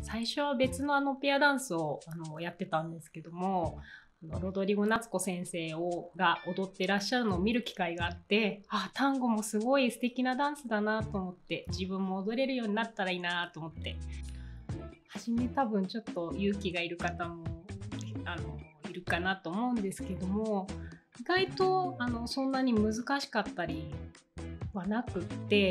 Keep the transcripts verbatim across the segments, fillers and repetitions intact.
最初は別のあのペアダンスをあのやってたんですけども、あのロドリゴ夏子先生をが踊ってらっしゃるのを見る機会があって、あ、タンゴもすごい素敵なダンスだなと思って、自分も踊れるようになったらいいなと思って、初め多分ちょっと勇気がいる方もあのいるかなと思うんですけども、意外とあのそんなに難しかったりはなくって、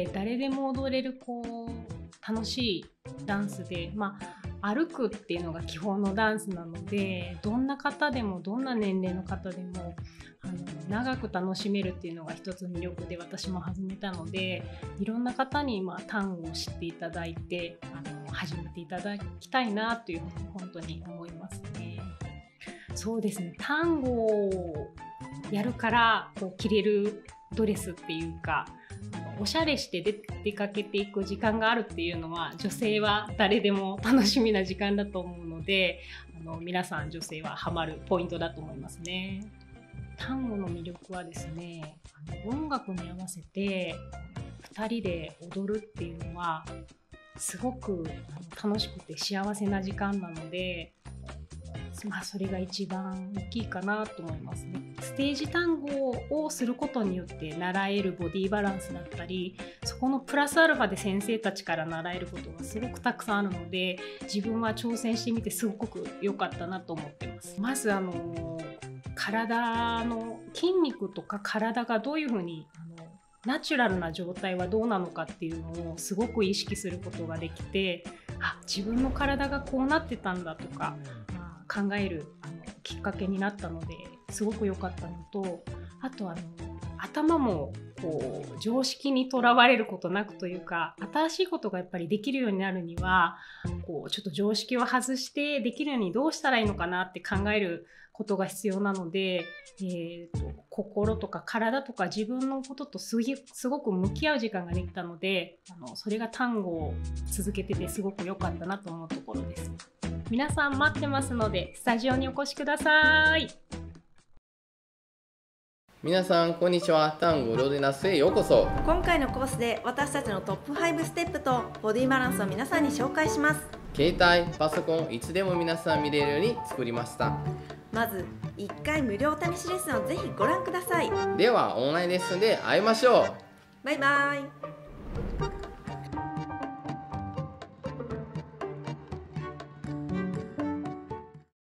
誰でも踊れるこう楽しいダンスで、まあ、歩くっていうのが基本のダンスなので、どんな方でもどんな年齢の方でもあの長く楽しめるっていうのが一つ魅力で、私も始めたので、いろんな方にまあタンゴを知っていただいて、あの始めていただきたいなというふうに本当に思いますね。そうですね、タンゴをやるからこう着れるドレスっていうか、おしゃれして出、出かけていく時間があるっていうのは、女性は誰でも楽しみな時間だと思うので、あの皆さん女性はハマるポイントだと思いますね。タンゴの魅力はですね、あの音楽に合わせてふたりで踊るっていうのはすごくあの楽しくて幸せな時間なので、まあ、それが一番大きいかなと思いますね。ステージ単語をすることによって習えるボディバランスだったり、そこのプラスアルファで先生たちから習えることがすごくたくさんあるので、自分は挑戦してみてすごく良かったなと思ってます。まずあの体の筋肉とか体がどういうふうにあのナチュラルな状態はどうなのかっていうのをすごく意識することができて、あ、自分の体がこうなってたんだとか考えるあのきっかけになったのですごく良かったのと、あとあの頭もこう常識にとらわれることなくというか、新しいことがやっぱりできるようになるにはこうちょっと常識を外してできるようにどうしたらいいのかなって考えることが必要なので、えーと、心とか体とか自分のこととすごく向き合う時間ができたので、あのそれが単語を続けててすごく良かったなと思うところです。皆さん待ってますので、スタジオにお越しください。 皆さんこんにちは。タンゴロデナスへようこそ。 今回のコースで私たちのトップファイブステップとボディバランスを皆さんに紹介します。 携帯、パソコン、いつでも皆さん見れるように作りました。 まずいっかい無料試しレッスンをぜひご覧ください。 ではオンラインレッスンで会いましょう。 バイバイ。